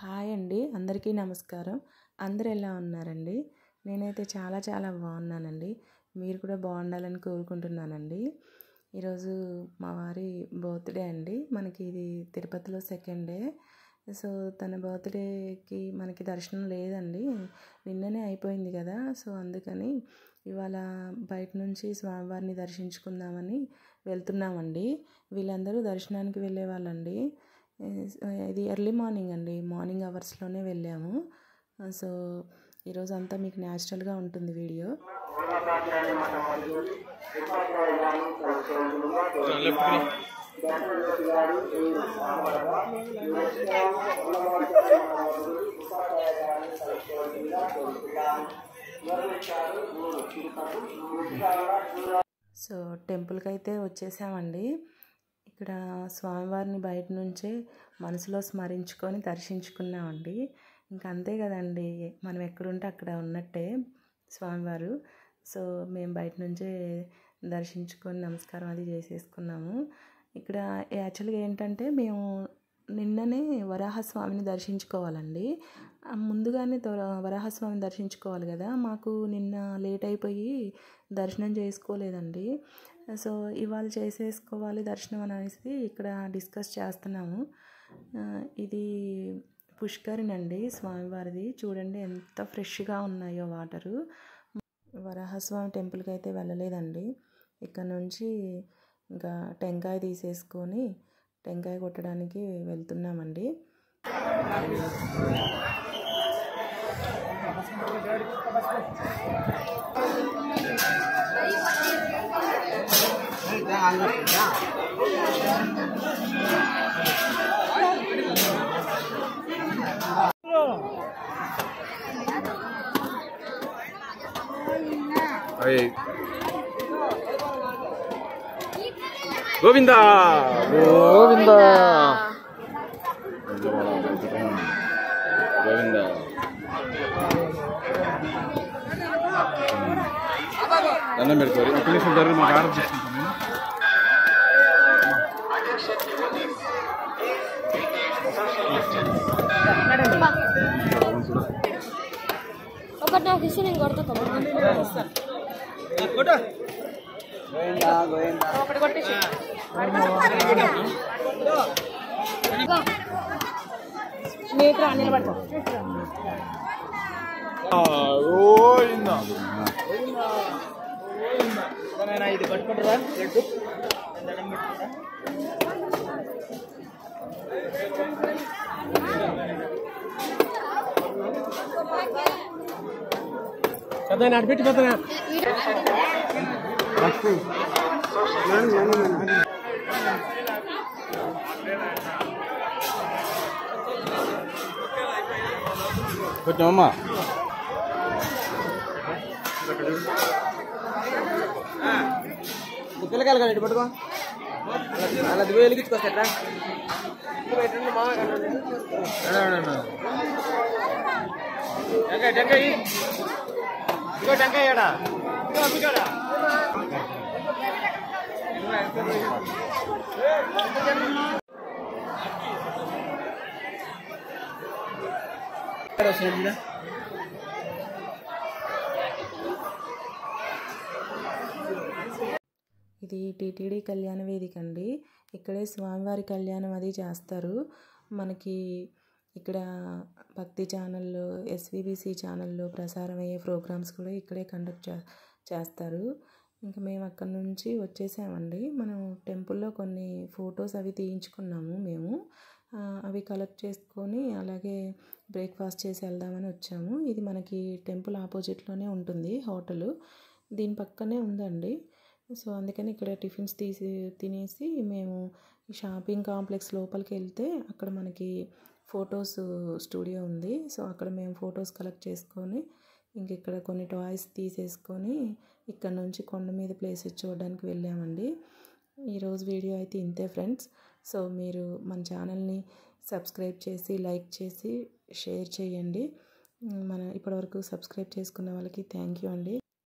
Hi అండి, అందరికీ నమస్కారం. అందరూ ఎలా ఉన్నారండి? నేనైతే చాలా బాగున్నానండి. మీరు కూడా బాగుండాలని కోరుకుంటున్నానండి. ఈరోజు మా వారి బర్త్డే అండి. మనకి ఇది తిరుపతిలో సెకండ్ డే. సో తన బర్త్డేకి మనకి దర్శనం లేదండి, నిన్ననే అయిపోయింది కదా. సో అందుకని ఇవాళ బయట నుంచి స్వామివారిని దర్శించుకుందామని వెళ్తున్నామండి. వీళ్ళందరూ దర్శనానికి వెళ్ళే వాళ్ళండి. ఇది ఎర్లీ మార్నింగ్ అండి, మార్నింగ్ అవర్స్లోనే వెళ్ళాము. సో ఈరోజు అంతా మీకు న్యాచురల్గా ఉంటుంది వీడియో. సో టెంపుల్కి అయితే వచ్చేసామండి. ఇక్కడ స్వామివారిని బయట నుంచే మనసులో స్మరించుకొని దర్శించుకున్నామండి. ఇంకా అంతే కదండి, మనం ఎక్కడుంటే అక్కడ ఉన్నట్టే స్వామివారు. సో మేము బయట నుంచే దర్శించుకొని నమస్కారం అది చేసేసుకున్నాము. ఇక్కడ యాక్చువల్గా ఏంటంటే మేము నిన్ననే వరాహస్వామిని దర్శించుకోవాలండి. ముందుగానే వరాహస్వామిని దర్శించుకోవాలి కదా, మాకు నిన్న లేట్ అయిపోయి దర్శనం చేసుకోలేదండి. సో ఇవాళ చేసేసుకోవాలి దర్శనం అనేసి ఇక్కడ డిస్కస్ చేస్తున్నాము. ఇది పుష్కరిణి అండి స్వామివారిది. చూడండి ఎంత ఫ్రెష్గా ఉన్నాయో వాటరు. వరాహస్వామి టెంపుల్కి అయితే వెళ్ళలేదండి. ఇక్కడ నుంచి ఇంకా టెంకాయ తీసేసుకొని టెంకాయ కొట్టడానికి వెళ్తున్నామండి. గోవిందా గోవిందా గోవిందా. దండం పెడతారు. ఒక్క నిమిషం జరుగు, మాకు ఆర్డర్ చేసుకుంటాను. ఒకటి నాకు ఇస్తే నేను కొడతా. ఇది పట్టుకుంటారా? పెద్ద అడిపెట్టి పెద్ద కొంచెం అమ్మా పిల్లకాయలు కానీ ఇటు పట్టుకో, అలా దిగు వెలిగించుకోస్తారా? టెంకాయ టెంకాయ ఇగో టెంకాయ ఏడా ఇది టీటీడీ కళ్యాణ వేదిక అండి. ఇక్కడే స్వామివారి కళ్యాణం అది చేస్తారు. మనకి ఇక్కడ భక్తి ఛానల్లో, ఎస్విబిసి ఛానల్లో ప్రసారం అయ్యే ప్రోగ్రామ్స్ కూడా ఇక్కడే కండక్ట్ చేస్తారు. ఇంకా మేము అక్కడ నుంచి వచ్చేసామండి. మనం టెంపుల్లో కొన్ని ఫొటోస్ అవి తీయించుకున్నాము మేము. అవి కలెక్ట్ చేసుకొని అలాగే బ్రేక్ఫాస్ట్ చేసి వెళ్దామని వచ్చాము. ఇది మనకి టెంపుల్ ఆపోజిట్లోనే ఉంటుంది హోటలు, దీని పక్కనే ఉందండి. సో అందుకని ఇక్కడ టిఫిన్స్ తినేసి మేము షాపింగ్ కాంప్లెక్స్ లోపలికి వెళ్తే అక్కడ మనకి ఫొటోస్ స్టూడియో ఉంది. సో అక్కడ మేము ఫొటోస్ కలెక్ట్ చేసుకొని ఇంక ఇక్కడ కొన్ని టాయ్స్ తీసేసుకొని ఇక్కడ నుంచి కొండ మీద ప్లేసెస్ చూడడానికి వెళ్ళామండి. ఈరోజు వీడియో అయితే ఇంతే ఫ్రెండ్స్. సో మీరు మన ఛానల్ని సబ్స్క్రైబ్ చేసి, లైక్ చేసి, షేర్ చేయండి. మన ఇప్పటివరకు సబ్స్క్రైబ్ చేసుకున్న వాళ్ళకి థ్యాంక్ యూ అండి.